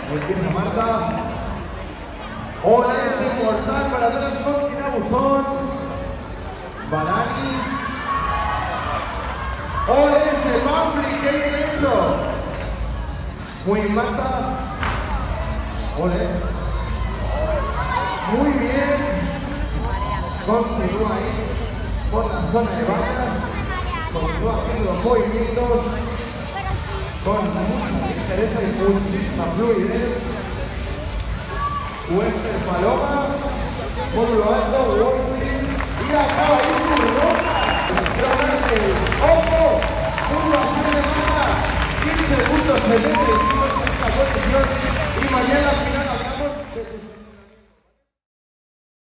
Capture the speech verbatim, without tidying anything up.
Muy bien, Marta. Hola, es inmortal para todos con Tirabuzón. Balani. Hola, es el Mambri, ¿qué es eso? Muy bien, Marta. Ole. Muy bien. Continúa ahí por la zona de bandas. Continúa haciendo los movimientos con mucha ligereza y muchísima fluidez. Western Paloma, módulo alto, Wolfing, y acaba ahí su ronda. ¡Ojo! ¡Uno a de manda! quince puntos setenta y cinco en esta posición y mañana